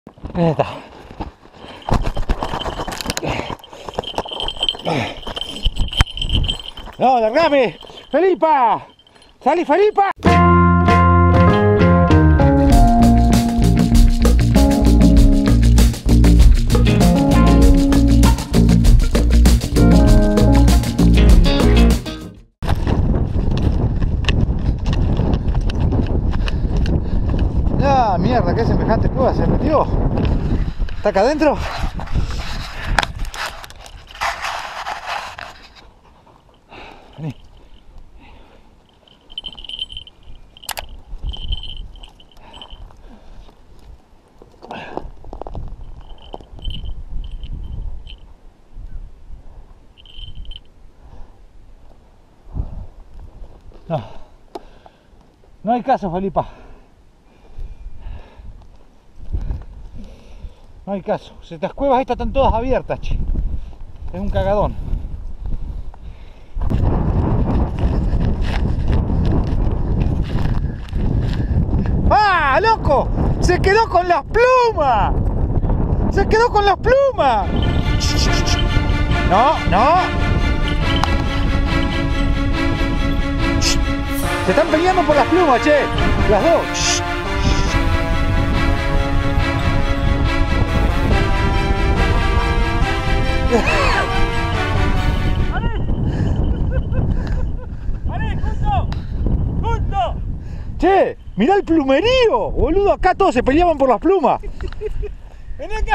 Ahí está. No, largame. Felipa. Salí, Felipa. Ah, mierda, qué semejante cueva se metió. ¿Está acá adentro? Vení. No. No hay caso, Felipa. No hay caso. Estas cuevas estas están todas abiertas, che. Es un cagadón. ¡Ah, loco! ¡Se quedó con las plumas! ¡Se quedó con las plumas! No, no. Se están peleando por las plumas, che. Las dos. ¡Junto! Che, mirá el plumerío, boludo, acá todos se peleaban por las plumas. ¡Vení acá!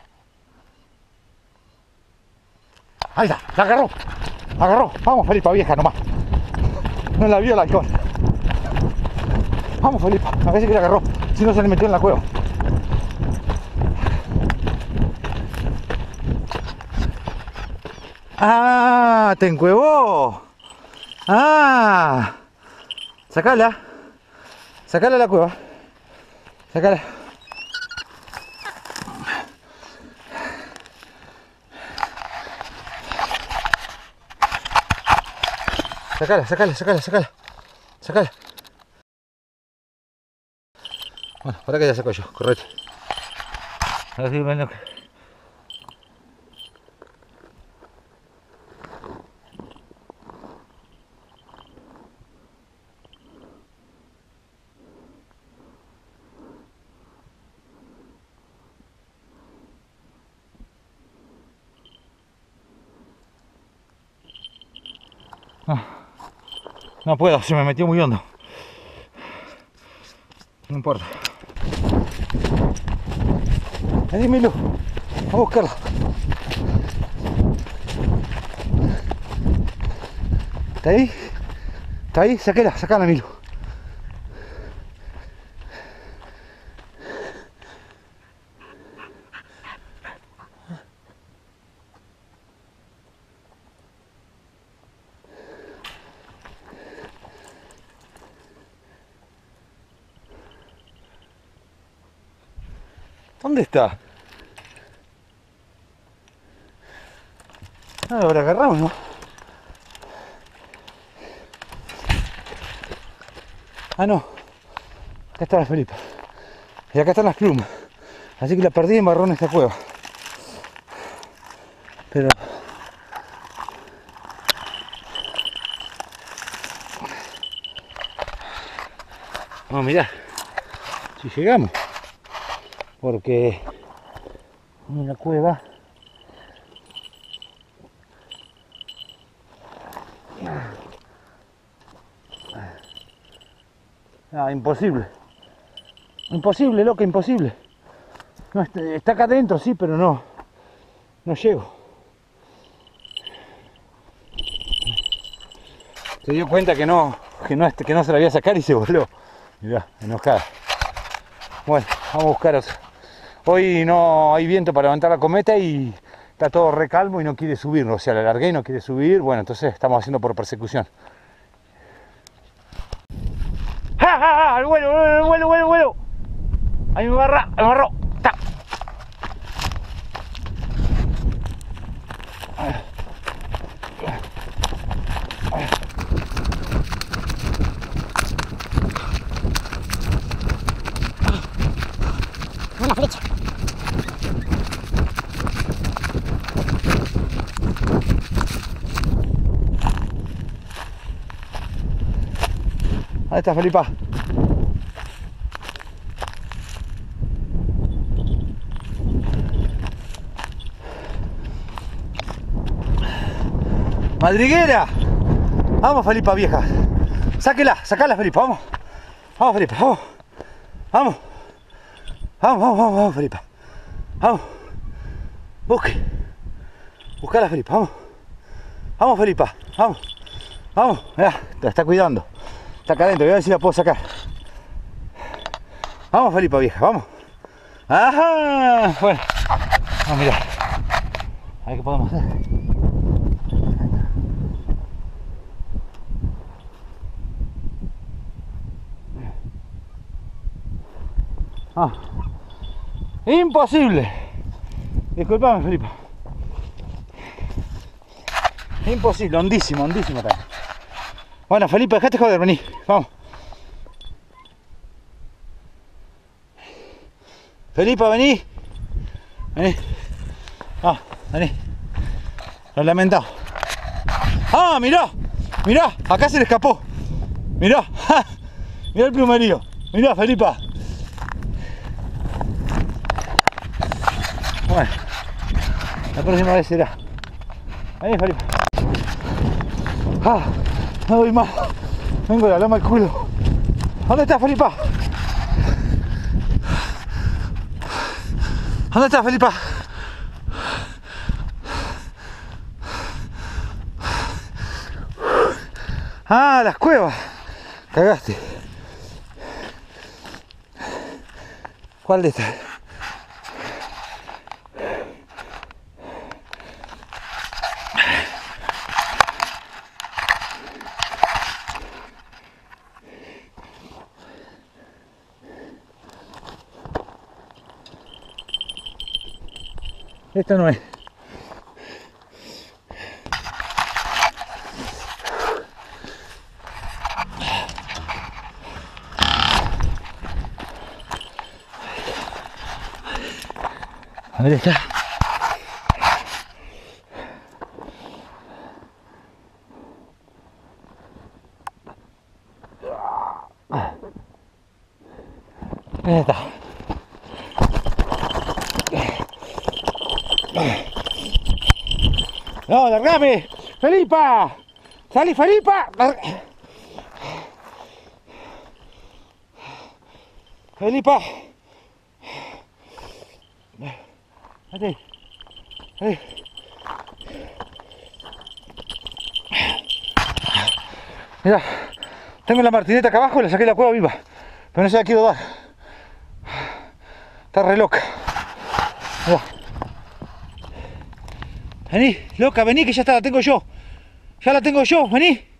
Ahí está, la agarró. Agarró. Vamos, Felipa, vieja nomás. No la vio el halcón. Vamos, Felipa, a ver si que la agarró. Si no se le metió en la cueva. Ah, te encuevó. Ah. Sacala. Sacala a la cueva. Sacala. Sacala, sacala, sacala, sacala. Sacala. Bueno, para que ya saco yo, correte. Ahora sí, ven acá. No puedo, se me metió muy hondo. No importa. Vení, Milu, a buscarla. ¿Está ahí? ¿Está ahí? Sáquela, sacala, Milu. ¿Dónde está? Ah, lo habrá agarrado, ¿no? Ah, no. Acá está la Felipa. Y acá están las plumas. Así que la perdí y embarró en esta cueva. Pero... vamos a mirar si llegamos. Porque en la cueva imposible, imposible, loca, imposible. No, está acá adentro, sí, pero no llego. Se dio cuenta que no se la voy a sacar y se voló. Mirá, enojada. Bueno, vamos a buscar otra. Hoy no hay viento para levantar la cometa y está todo recalmo y no quiere subir, o sea, la largué y no quiere subir. Bueno, entonces estamos haciendo por persecución. ¡Ja, ja, ja! ¡El vuelo, el vuelo, vuelo, vuelo! Ahí me agarró. ¡Ta! Una flecha. ¿Dónde está Felipa? ¡Madriguera! Vamos, Felipa vieja. Sáquela, sacala, Felipa, vamos. Vamos, Felipa, vamos. Vamos. Vamos, Felipa. Vamos. Buscala, Felipa, vamos. Vamos, Felipa, vamos. Vamos, mirá, te la está cuidando. Está acá adentro, voy a ver si la puedo sacar. Vamos, Felipa vieja, vamos. Ajá, bueno. Vamos, mirá. A ver qué podemos hacer. Ah. Imposible. Disculpame, Felipa. Imposible, hondísimo también. Bueno, Felipa, dejate joder, vení, vamos. Felipa, vení. Vení. Ah, vení. Lo he lamentado. Ah, mirá, mirá, acá se le escapó. Mirá, ja, mirá el plumerío. Mirá, Felipa. Bueno, la próxima vez será. Vení, Felipa. Ah, no doy más. Vengo la lama al culo. ¿Dónde está Felipa? ¿Dónde está Felipa? Ah, las cuevas. Cagaste. ¿Cuál de estas? Esta no es. ¿Dónde está? Ahí está. No, largame. Felipa. Salí, Felipa. Felipa. Vete. Ahí. Mira, tengo la martineta acá abajo y la saqué de la cueva viva, pero no se la quiero dar. Está re loca. Mira. Vení, loca, vení que ya está, la tengo yo. Ya la tengo yo, vení.